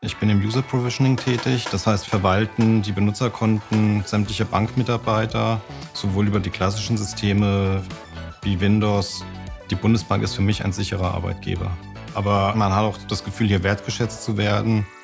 Ich bin im User Provisioning tätig, das heißt verwalten die Benutzerkonten sämtlicher Bankmitarbeiter, sowohl über die klassischen Systeme wie Windows. Die Bundesbank ist für mich ein sicherer Arbeitgeber. Aber man hat auch das Gefühl, hier wertgeschätzt zu werden.